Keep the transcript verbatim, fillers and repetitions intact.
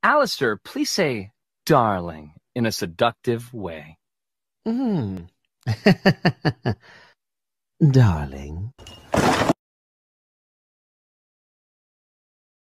Alistair, please say darling in a seductive way. Mm. Darling.